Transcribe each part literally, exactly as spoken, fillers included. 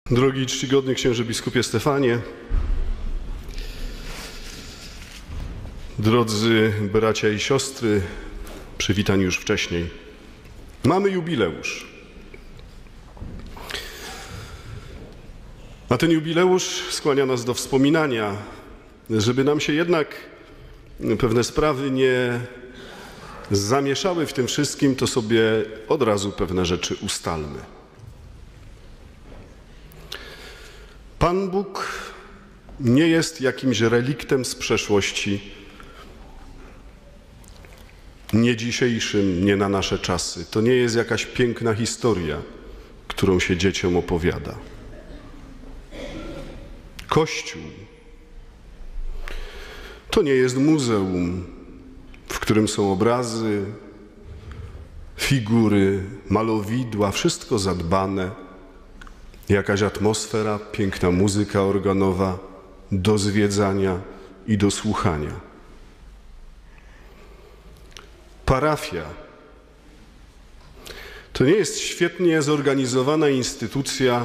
Drogi i czcigodny księże biskupie Stefanie, drodzy bracia i siostry, przywitani już wcześniej, mamy jubileusz. A ten jubileusz skłania nas do wspominania, żeby nam się jednak pewne sprawy nie zamieszały w tym wszystkim, to sobie od razu pewne rzeczy ustalmy. Pan Bóg nie jest jakimś reliktem z przeszłości, nie dzisiejszym, nie na nasze czasy. To nie jest jakaś piękna historia, którą się dzieciom opowiada. Kościół to nie jest muzeum, w którym są obrazy, figury, malowidła, wszystko zadbane, jakaś atmosfera, piękna muzyka organowa do zwiedzania i do słuchania. Parafia to nie jest świetnie zorganizowana instytucja,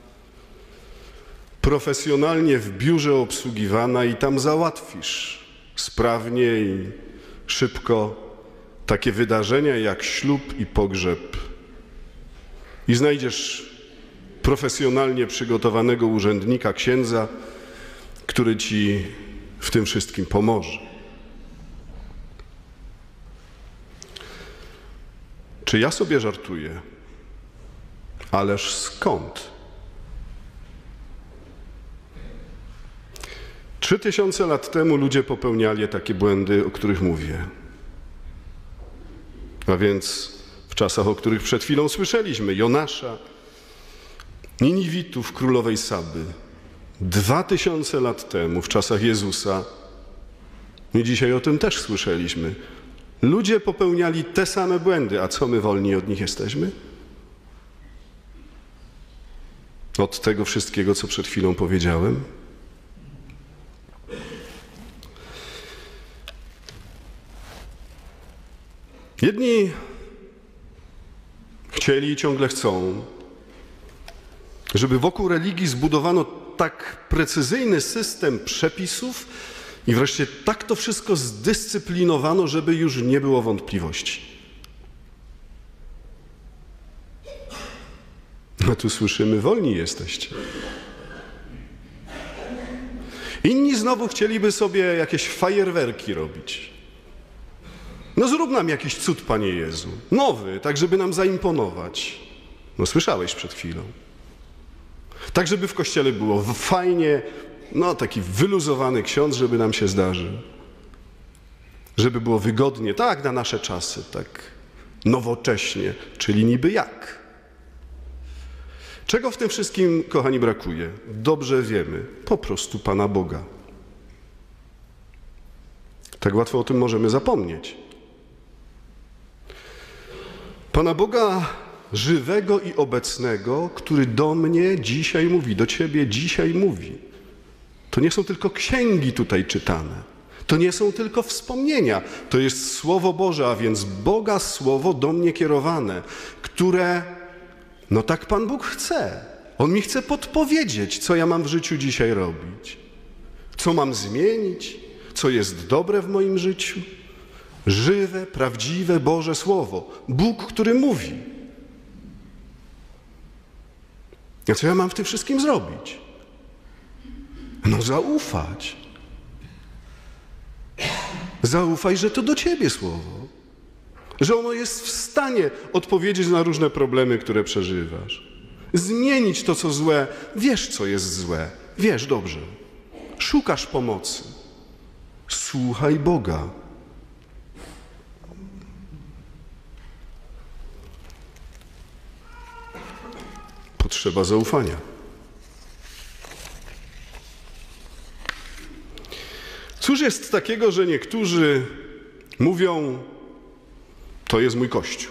profesjonalnie w biurze obsługiwana i tam załatwisz sprawnie i szybko takie wydarzenia jak ślub i pogrzeb i znajdziesz profesjonalnie przygotowanego urzędnika, księdza, który ci w tym wszystkim pomoże. Czy ja sobie żartuję? Ależ skąd? Trzy tysiące lat temu ludzie popełniali takie błędy, o których mówię. A więc w czasach, o których przed chwilą słyszeliśmy, Jonasza, Niniwitów, królowej Saby. Dwa tysiące lat temu, w czasach Jezusa, i dzisiaj o tym też słyszeliśmy, ludzie popełniali te same błędy. A co my wolni od nich jesteśmy? Od tego wszystkiego, co przed chwilą powiedziałem? Jedni chcieli i ciągle chcą, żeby wokół religii zbudowano tak precyzyjny system przepisów i wreszcie tak to wszystko zdyscyplinowano, żeby już nie było wątpliwości. A tu słyszymy, wolni jesteście. Inni znowu chcieliby sobie jakieś fajerwerki robić. No zrób nam jakiś cud, Panie Jezu. Nowy, tak żeby nam zaimponować. No słyszałeś przed chwilą. Tak, żeby w kościele było fajnie, no taki wyluzowany ksiądz, żeby nam się zdarzył. Żeby było wygodnie, tak na nasze czasy, tak nowocześnie, czyli niby jak. Czego w tym wszystkim, kochani, brakuje? Dobrze wiemy, po prostu Pana Boga. Tak łatwo o tym możemy zapomnieć. Pana Boga żywego i obecnego, który do mnie dzisiaj mówi, do ciebie dzisiaj mówi. To nie są tylko księgi tutaj czytane. To nie są tylko wspomnienia. To jest Słowo Boże, a więc Boga Słowo do mnie kierowane, które, no tak Pan Bóg chce. On mi chce podpowiedzieć, co ja mam w życiu dzisiaj robić. Co mam zmienić, co jest dobre w moim życiu. Żywe, prawdziwe Boże Słowo. Bóg, który mówi. A co ja mam w tym wszystkim zrobić? No zaufać. Zaufaj, że to do ciebie słowo. Że ono jest w stanie odpowiedzieć na różne problemy, które przeżywasz. Zmienić to, co złe. Wiesz, co jest złe. Wiesz dobrze. Szukasz pomocy. Słuchaj Boga. Potrzeba zaufania. Cóż jest takiego, że niektórzy mówią, to jest mój Kościół.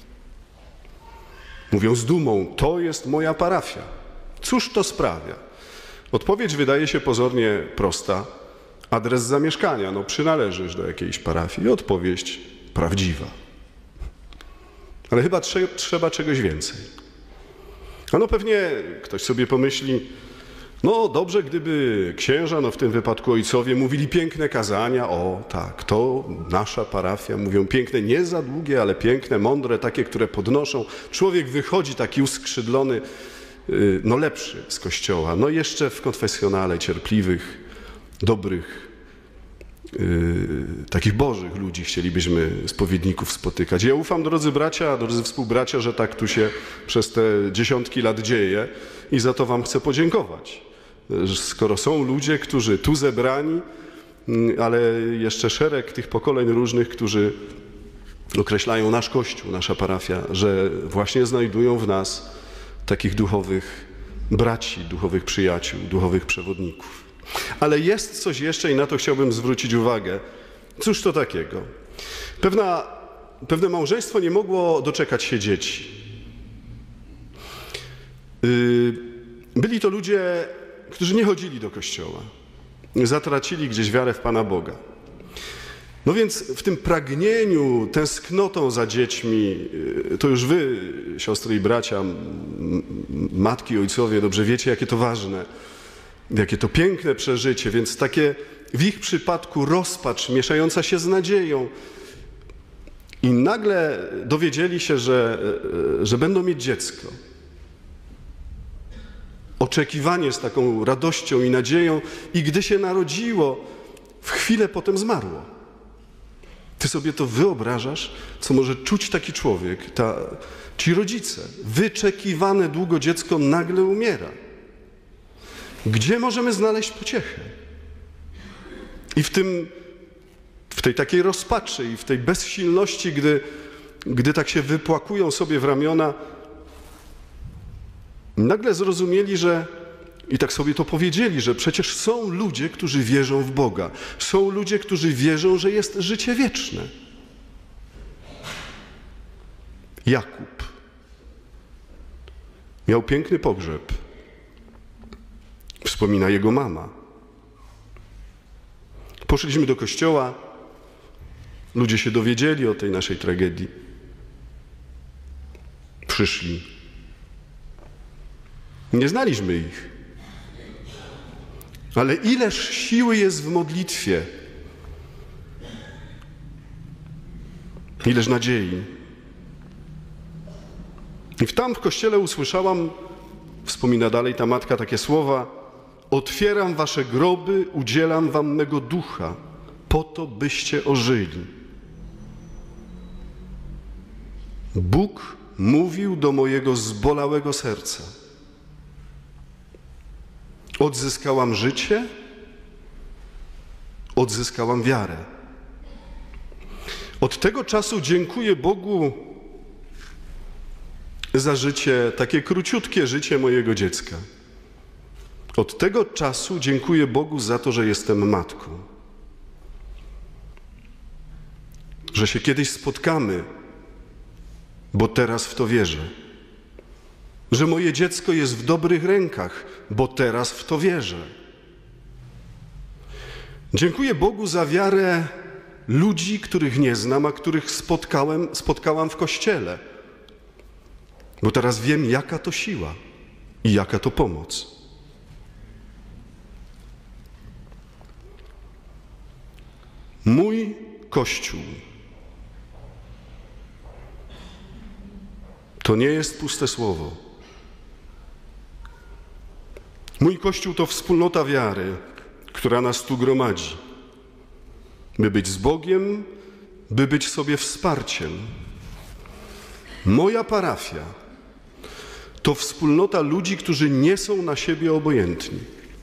Mówią z dumą, to jest moja parafia. Cóż to sprawia? Odpowiedź wydaje się pozornie prosta. Adres zamieszkania, no przynależysz do jakiejś parafii. Odpowiedź prawdziwa. Ale chyba trze- trzeba czegoś więcej. A no pewnie ktoś sobie pomyśli, no dobrze, gdyby księża, no w tym wypadku ojcowie, mówili piękne kazania, o tak, to nasza parafia, mówią piękne, nie za długie, ale piękne, mądre, takie, które podnoszą. Człowiek wychodzi taki uskrzydlony, no lepszy z kościoła, no jeszcze w konfesjonale cierpliwych, dobrych, Yy, takich bożych ludzi chcielibyśmy, spowiedników, spotykać. Ja ufam, drodzy bracia, drodzy współbracia, że tak tu się przez te dziesiątki lat dzieje i za to wam chcę podziękować. Skoro są ludzie, którzy tu zebrani, ale jeszcze szereg tych pokoleń różnych, którzy określają nasz Kościół, nasza parafia, że właśnie znajdują w nas takich duchowych braci, duchowych przyjaciół, duchowych przewodników. Ale jest coś jeszcze i na to chciałbym zwrócić uwagę. Cóż to takiego? Pewna, pewne małżeństwo nie mogło doczekać się dzieci. Byli to ludzie, którzy nie chodzili do kościoła. Zatracili gdzieś wiarę w Pana Boga. No więc w tym pragnieniu, tęsknotą za dziećmi, to już wy, siostry i bracia, matki, ojcowie, dobrze wiecie, jakie to ważne. Jakie to piękne przeżycie, więc takie w ich przypadku rozpacz mieszająca się z nadzieją. I nagle dowiedzieli się, że, że będą mieć dziecko. Oczekiwanie z taką radością i nadzieją i gdy się narodziło, w chwilę potem zmarło. Ty sobie to wyobrażasz, co może czuć taki człowiek, ta, ci rodzice. Wyczekiwane długo dziecko nagle umiera. Gdzie możemy znaleźć pociechę? I w tym, w tej takiej rozpaczy i w tej bezsilności, gdy, gdy tak się wypłakują sobie w ramiona, nagle zrozumieli, że i tak sobie to powiedzieli, że przecież są ludzie, którzy wierzą w Boga. Są ludzie, którzy wierzą, że jest życie wieczne. Jakub miał piękny pogrzeb. Wspomina jego mama. Poszliśmy do kościoła, ludzie się dowiedzieli o tej naszej tragedii. Przyszli. Nie znaliśmy ich. Ale ileż siły jest w modlitwie. Ileż nadziei. I tam w kościele usłyszałam, wspomina dalej ta matka, takie słowa: otwieram wasze groby, udzielam wam mego ducha, po to byście ożyli. Bóg mówił do mojego zbolałego serca. Odzyskałam życie, odzyskałam wiarę. Od tego czasu dziękuję Bogu za życie, takie króciutkie życie mojego dziecka. Od tego czasu dziękuję Bogu za to, że jestem matką. Że się kiedyś spotkamy, bo teraz w to wierzę. Że moje dziecko jest w dobrych rękach, bo teraz w to wierzę. Dziękuję Bogu za wiarę ludzi, których nie znam, a których spotkałem, spotkałam w kościele. Bo teraz wiem, jaka to siła i jaka to pomoc. Mój Kościół to nie jest puste słowo. Mój Kościół to wspólnota wiary, która nas tu gromadzi, by być z Bogiem, by być sobie wsparciem. Moja parafia to wspólnota ludzi, którzy nie są na siebie obojętni.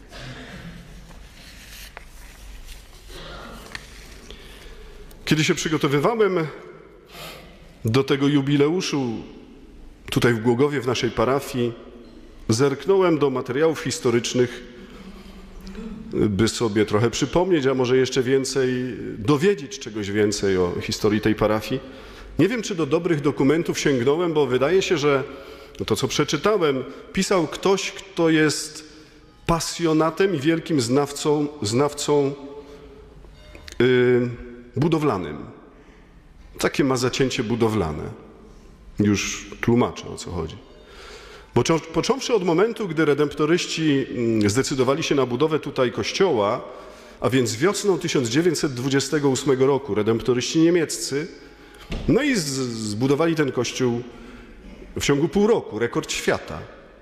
Kiedy się przygotowywałem do tego jubileuszu tutaj w Głogowie, w naszej parafii, zerknąłem do materiałów historycznych, by sobie trochę przypomnieć, a może jeszcze więcej, dowiedzieć czegoś więcej o historii tej parafii. Nie wiem, czy do dobrych dokumentów sięgnąłem, bo wydaje się, że to, co przeczytałem, pisał ktoś, kto jest pasjonatem i wielkim znawcą, znawcą yy, budowlanym. Takie ma zacięcie budowlane. Już tłumaczę, o co chodzi. Bo począwszy od momentu, gdy redemptoryści zdecydowali się na budowę tutaj kościoła, a więc wiosną tysiąc dziewięćset dwudziestego ósmego roku, redemptoryści niemieccy, no i zbudowali ten kościół w ciągu pół roku, rekord świata.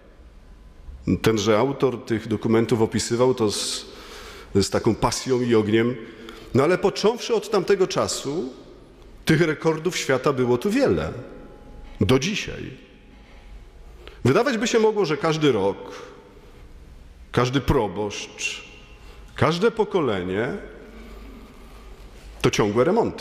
Tenże autor tych dokumentów opisywał to z, z taką pasją i ogniem, no ale począwszy od tamtego czasu, tych rekordów świata było tu wiele. Do dzisiaj. Wydawać by się mogło, że każdy rok, każdy proboszcz, każde pokolenie to ciągłe remonty,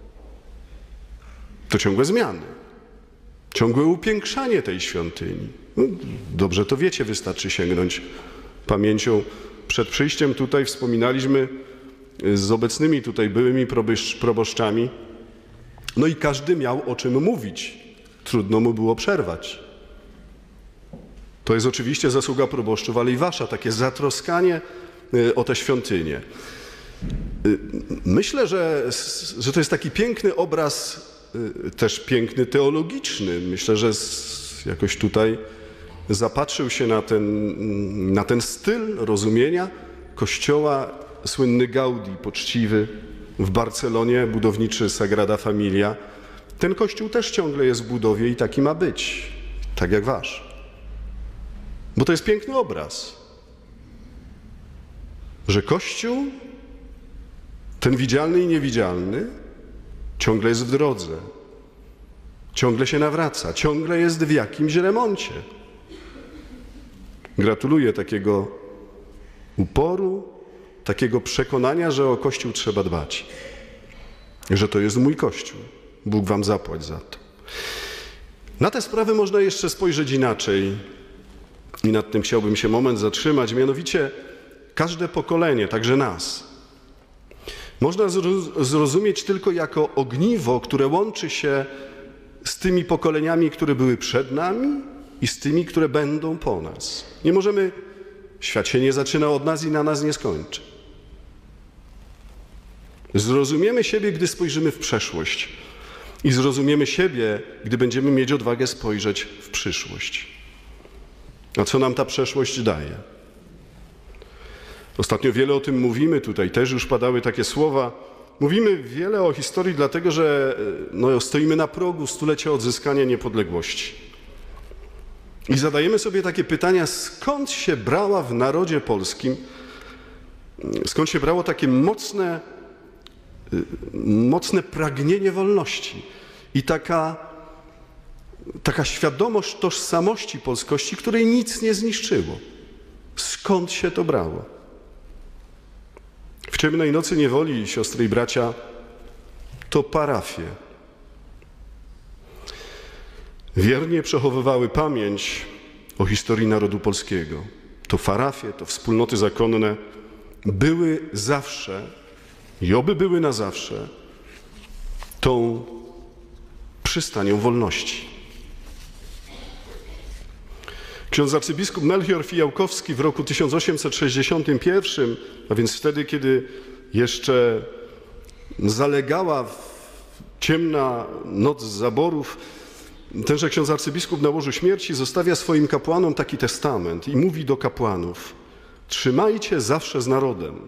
to ciągłe zmiany, ciągłe upiększanie tej świątyni. No, dobrze to wiecie, wystarczy sięgnąć pamięcią. Przed przyjściem tutaj wspominaliśmy z obecnymi tutaj byłymi proboszczami, no i każdy miał o czym mówić. Trudno mu było przerwać. To jest oczywiście zasługa proboszczów, ale i wasza, takie zatroskanie o tę świątynię. Myślę, że, że to jest taki piękny obraz, też piękny teologiczny. Myślę, że jakoś tutaj zapatrzył się na ten, na ten styl rozumienia Kościoła, słynny Gaudi, poczciwy w Barcelonie, budowniczy Sagrada Familia. Ten Kościół też ciągle jest w budowie i taki ma być, tak jak wasz. Bo to jest piękny obraz, że Kościół, ten widzialny i niewidzialny, ciągle jest w drodze, ciągle się nawraca, ciągle jest w jakimś remoncie. Gratuluję takiego uporu, takiego przekonania, że o Kościół trzeba dbać, że to jest mój Kościół. Bóg wam zapłać za to. Na te sprawy można jeszcze spojrzeć inaczej i nad tym chciałbym się moment zatrzymać, mianowicie każde pokolenie, także nas, można zrozumieć tylko jako ogniwo, które łączy się z tymi pokoleniami, które były przed nami i z tymi, które będą po nas. Nie możemy, świat się nie zaczyna od nas i na nas nie skończy. Zrozumiemy siebie, gdy spojrzymy w przeszłość i zrozumiemy siebie, gdy będziemy mieć odwagę spojrzeć w przyszłość. A co nam ta przeszłość daje? Ostatnio wiele o tym mówimy, tutaj też już padały takie słowa. Mówimy wiele o historii, dlatego że no, stoimy na progu stulecia odzyskania niepodległości. I zadajemy sobie takie pytania, skąd się brała w narodzie polskim, skąd się brało takie mocne, mocne pragnienie wolności i taka, taka świadomość tożsamości polskości, której nic nie zniszczyło. Skąd się to brało? W ciemnej nocy niewoli, siostry i bracia, to parafie wiernie przechowywały pamięć o historii narodu polskiego. To parafie, to wspólnoty zakonne były zawsze i oby były na zawsze tą przystanią wolności. Ksiądz arcybiskup Melchior Fijałkowski w roku tysiąc osiemset sześćdziesiątym pierwszym, a więc wtedy, kiedy jeszcze zalegała ciemna noc zaborów, tenże ksiądz arcybiskup na łożu śmierci zostawia swoim kapłanom taki testament i mówi do kapłanów: trzymajcie zawsze z narodem.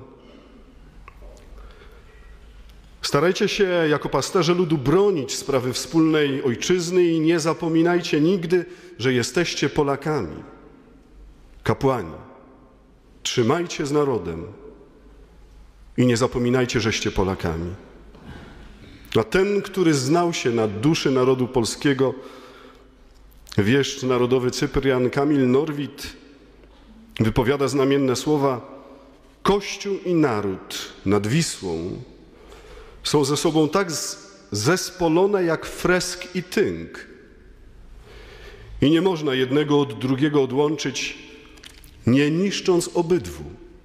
Starajcie się jako pasterze ludu bronić sprawy wspólnej ojczyzny i nie zapominajcie nigdy, że jesteście Polakami. Kapłani, trzymajcie z narodem i nie zapominajcie, żeście Polakami. A ten, który znał się na duszy narodu polskiego, wieszcz narodowy Cyprian Kamil Norwid, wypowiada znamienne słowa: Kościół i naród nad Wisłą są ze sobą tak zespolone jak fresk i tynk. I nie można jednego od drugiego odłączyć, nie niszcząc obydwu.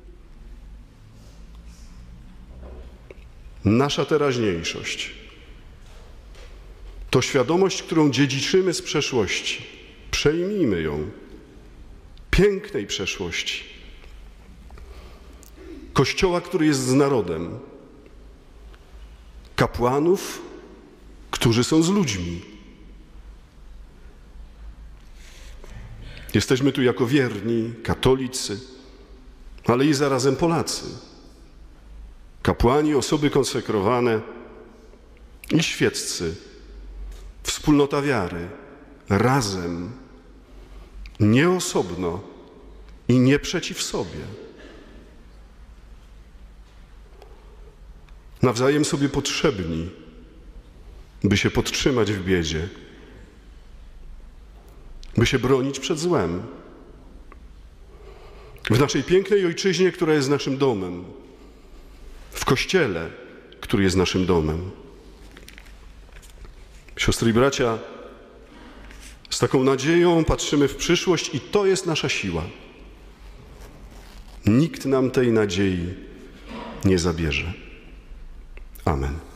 Nasza teraźniejszość to świadomość, którą dziedziczymy z przeszłości. Przejmijmy ją. Pięknej przeszłości. Kościoła, który jest z narodem. Kapłanów, którzy są z ludźmi. Jesteśmy tu jako wierni, katolicy, ale i zarazem Polacy. Kapłani, osoby konsekrowane i świeccy. Wspólnota wiary. Razem. Nie osobno i nie przeciw sobie. Nawzajem sobie potrzebni, by się podtrzymać w biedzie, by się bronić przed złem. W naszej pięknej ojczyźnie, która jest naszym domem, w Kościele, który jest naszym domem. Siostry i bracia, z taką nadzieją patrzymy w przyszłość i to jest nasza siła. Nikt nam tej nadziei nie zabierze. Amen.